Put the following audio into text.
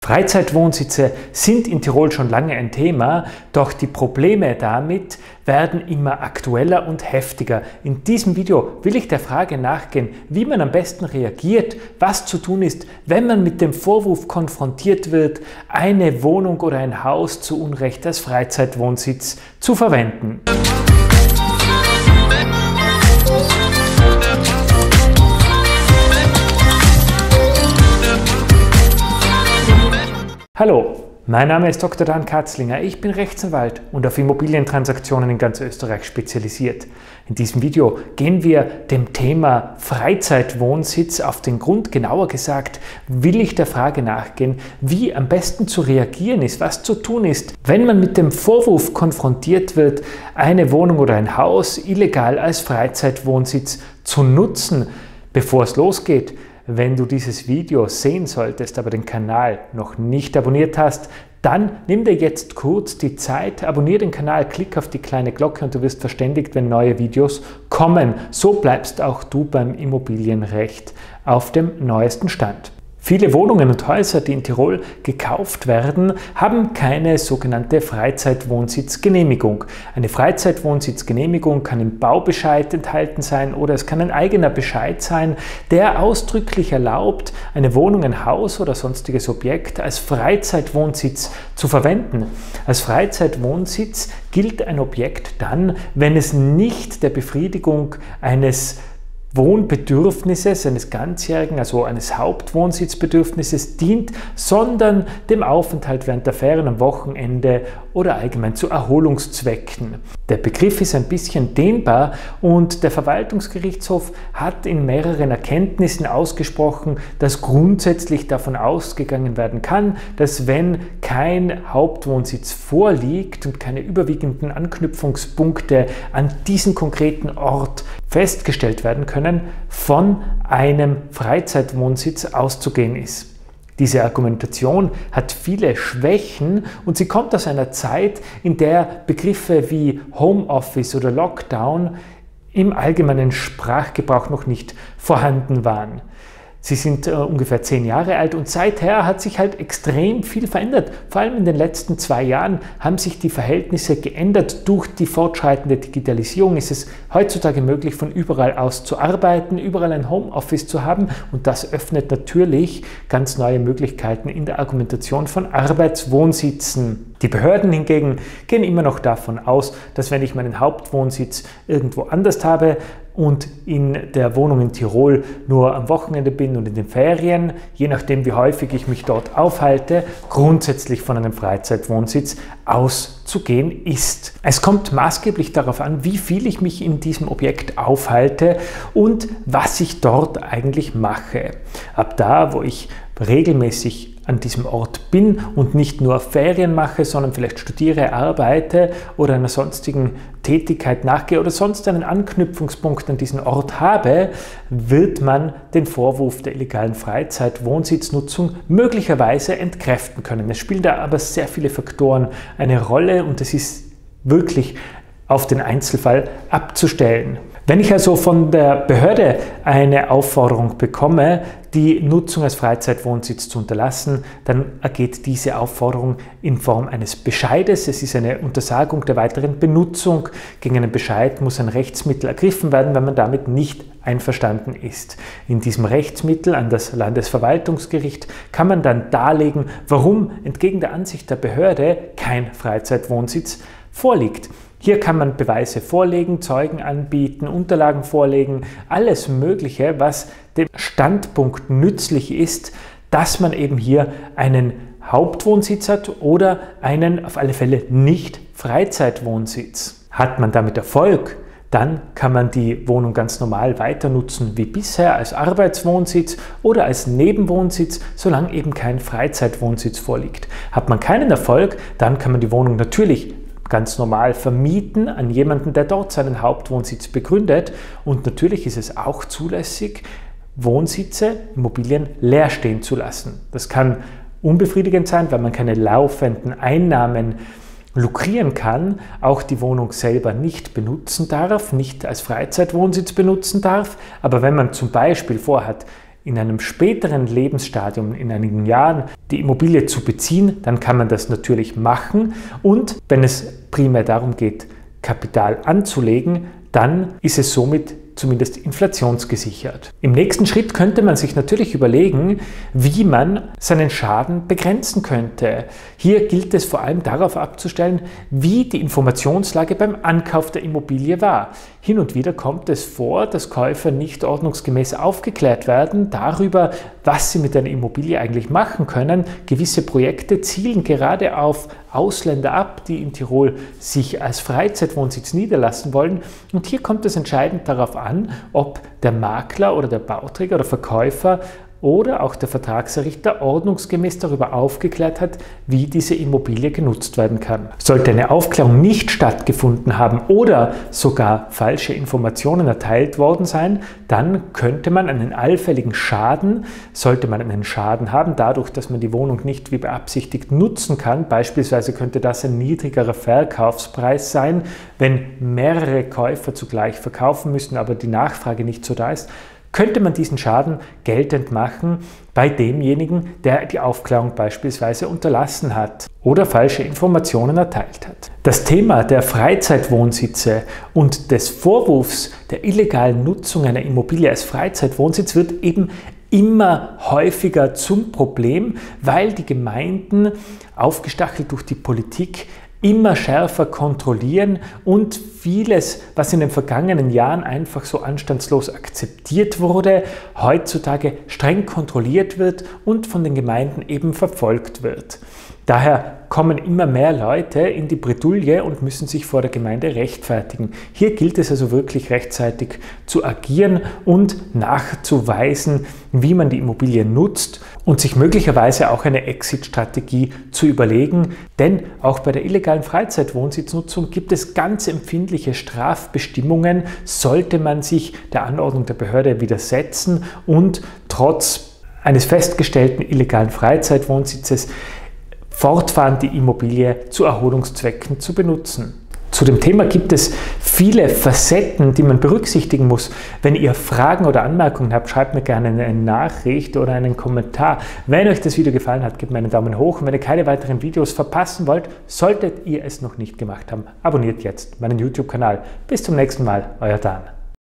Freizeitwohnsitze sind in Tirol schon lange ein Thema, doch die Probleme damit werden immer aktueller und heftiger. In diesem Video will ich der Frage nachgehen, wie man am besten reagiert, was zu tun ist, wenn man mit dem Vorwurf konfrontiert wird, eine Wohnung oder ein Haus zu Unrecht als Freizeitwohnsitz zu verwenden. Hallo, mein Name ist Dr. Dan Katzlinger, ich bin Rechtsanwalt und auf Immobilientransaktionen in ganz Österreich spezialisiert. In diesem Video gehen wir dem Thema Freizeitwohnsitz auf den Grund, genauer gesagt will ich der Frage nachgehen, wie am besten zu reagieren ist, was zu tun ist, wenn man mit dem Vorwurf konfrontiert wird, eine Wohnung oder ein Haus illegal als Freizeitwohnsitz zu nutzen. Bevor es losgeht, wenn du dieses Video sehen solltest, aber den Kanal noch nicht abonniert hast, dann nimm dir jetzt kurz die Zeit, abonniere den Kanal, klick auf die kleine Glocke und du wirst verständigt, wenn neue Videos kommen. So bleibst auch du beim Immobilienrecht auf dem neuesten Stand. Viele Wohnungen und Häuser, die in Tirol gekauft werden, haben keine sogenannte Freizeitwohnsitzgenehmigung. Eine Freizeitwohnsitzgenehmigung kann im Baubescheid enthalten sein oder es kann ein eigener Bescheid sein, der ausdrücklich erlaubt, eine Wohnung, ein Haus oder sonstiges Objekt als Freizeitwohnsitz zu verwenden. Als Freizeitwohnsitz gilt ein Objekt dann, wenn es nicht der Befriedigung eines Wohnbedürfnisses, eines ganzjährigen, also eines Hauptwohnsitzbedürfnisses dient, sondern dem Aufenthalt während der Ferien am Wochenende oder allgemein zu Erholungszwecken. Der Begriff ist ein bisschen dehnbar und der Verwaltungsgerichtshof hat in mehreren Erkenntnissen ausgesprochen, dass grundsätzlich davon ausgegangen werden kann, dass wenn kein Hauptwohnsitz vorliegt und keine überwiegenden Anknüpfungspunkte an diesen konkreten Ort festgestellt werden können, von einem Freizeitwohnsitz auszugehen ist. Diese Argumentation hat viele Schwächen und sie kommt aus einer Zeit, in der Begriffe wie Homeoffice oder Lockdown im allgemeinen Sprachgebrauch noch nicht vorhanden waren. Sie sind ungefähr 10 Jahre alt und seither hat sich halt extrem viel verändert. Vor allem in den letzten 2 Jahren haben sich die Verhältnisse geändert. Durch die fortschreitende Digitalisierung ist es heutzutage möglich, von überall aus zu arbeiten, überall ein Homeoffice zu haben und das öffnet natürlich ganz neue Möglichkeiten in der Argumentation von Arbeitswohnsitzen. Die Behörden hingegen gehen immer noch davon aus, dass wenn ich meinen Hauptwohnsitz irgendwo anders habe und in der Wohnung in Tirol nur am Wochenende bin und in den Ferien, je nachdem wie häufig ich mich dort aufhalte, grundsätzlich von einem Freizeitwohnsitz auszugehen ist. Es kommt maßgeblich darauf an, wie viel ich mich in diesem Objekt aufhalte und was ich dort eigentlich mache. Ab da, wo ich regelmäßig an diesem Ort bin und nicht nur Ferien mache, sondern vielleicht studiere, arbeite oder einer sonstigen Tätigkeit nachgehe oder sonst einen Anknüpfungspunkt an diesen Ort habe, wird man den Vorwurf der illegalen Freizeitwohnsitznutzung möglicherweise entkräften können. Es spielen da aber sehr viele Faktoren eine Rolle und es ist wirklich auf den Einzelfall abzustellen. Wenn ich also von der Behörde eine Aufforderung bekomme, die Nutzung als Freizeitwohnsitz zu unterlassen, dann ergeht diese Aufforderung in Form eines Bescheides. Es ist eine Untersagung der weiteren Benutzung. Gegen einen Bescheid muss ein Rechtsmittel ergriffen werden, wenn man damit nicht einverstanden ist. In diesem Rechtsmittel an das Landesverwaltungsgericht kann man dann darlegen, warum entgegen der Ansicht der Behörde kein Freizeitwohnsitz vorliegt. Hier kann man Beweise vorlegen, Zeugen anbieten, Unterlagen vorlegen, alles Mögliche, was dem Standpunkt nützlich ist, dass man eben hier einen Hauptwohnsitz hat oder einen auf alle Fälle nicht Freizeitwohnsitz. Hat man damit Erfolg, dann kann man die Wohnung ganz normal weiter nutzen wie bisher als Arbeitswohnsitz oder als Nebenwohnsitz, solange eben kein Freizeitwohnsitz vorliegt. Hat man keinen Erfolg, dann kann man die Wohnung natürlich ganz normal vermieten an jemanden, der dort seinen Hauptwohnsitz begründet. Und natürlich ist es auch zulässig, Wohnsitze, Immobilien leer stehen zu lassen. Das kann unbefriedigend sein, weil man keine laufenden Einnahmen lukrieren kann, auch die Wohnung selber nicht benutzen darf, nicht als Freizeitwohnsitz benutzen darf. Aber wenn man zum Beispiel vorhat, in einem späteren Lebensstadium, in einigen Jahren, die Immobilie zu beziehen, dann kann man das natürlich machen. Und wenn es primär darum geht, Kapital anzulegen, dann ist es somit zumindest inflationsgesichert. Im nächsten Schritt könnte man sich natürlich überlegen, wie man seinen Schaden begrenzen könnte. Hier gilt es vor allem darauf abzustellen, wie die Informationslage beim Ankauf der Immobilie war. Hin und wieder kommt es vor, dass Käufer nicht ordnungsgemäß aufgeklärt werden darüber, was sie mit einer Immobilie eigentlich machen können. Gewisse Projekte zielen gerade auf Ausländer ab, die in Tirol sich als Freizeitwohnsitz niederlassen wollen. Und hier kommt es entscheidend darauf an, ob der Makler oder der Bauträger oder Verkäufer oder auch der Vertragserrichter ordnungsgemäß darüber aufgeklärt hat, wie diese Immobilie genutzt werden kann. Sollte eine Aufklärung nicht stattgefunden haben oder sogar falsche Informationen erteilt worden sein, dann könnte man einen allfälligen Schaden, sollte man einen Schaden haben, dadurch, dass man die Wohnung nicht wie beabsichtigt nutzen kann, beispielsweise könnte das ein niedrigerer Verkaufspreis sein, wenn mehrere Käufer zugleich verkaufen müssen, aber die Nachfrage nicht so da ist, könnte man diesen Schaden geltend machen bei demjenigen, der die Aufklärung beispielsweise unterlassen hat oder falsche Informationen erteilt hat. Das Thema der Freizeitwohnsitze und des Vorwurfs der illegalen Nutzung einer Immobilie als Freizeitwohnsitz wird eben immer häufiger zum Problem, weil die Gemeinden, aufgestachelt durch die Politik, immer schärfer kontrollieren und vieles, was in den vergangenen Jahren einfach so anstandslos akzeptiert wurde, heutzutage streng kontrolliert wird und von den Gemeinden eben verfolgt wird. Daher kommen immer mehr Leute in die Bredouille und müssen sich vor der Gemeinde rechtfertigen. Hier gilt es also wirklich rechtzeitig zu agieren und nachzuweisen, wie man die Immobilie nutzt und sich möglicherweise auch eine Exit-Strategie zu überlegen. Denn auch bei der illegalen Freizeitwohnsitznutzung gibt es ganz empfindliche Strafbestimmungen, sollte man sich der Anordnung der Behörde widersetzen und trotz eines festgestellten illegalen Freizeitwohnsitzes fortfahren, die Immobilie zu Erholungszwecken zu benutzen. Zu dem Thema gibt es viele Facetten, die man berücksichtigen muss. Wenn ihr Fragen oder Anmerkungen habt, schreibt mir gerne eine Nachricht oder einen Kommentar. Wenn euch das Video gefallen hat, gebt mir einen Daumen hoch. Und wenn ihr keine weiteren Videos verpassen wollt, solltet ihr es noch nicht gemacht haben, abonniert jetzt meinen YouTube-Kanal. Bis zum nächsten Mal, euer Dan.